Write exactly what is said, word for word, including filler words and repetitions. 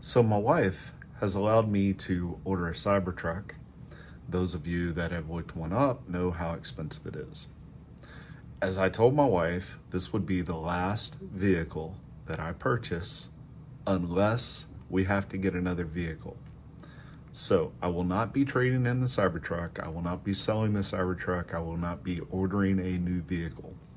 So my wife has allowed me to order a CyberTruck. Those of you that have looked one up know how expensive it is. As I told my wife, this would be the last vehicle that I purchase unless we have to get another vehicle. So I will not be trading in the CyberTruck. I will not be selling the CyberTruck. I will not be ordering a new vehicle.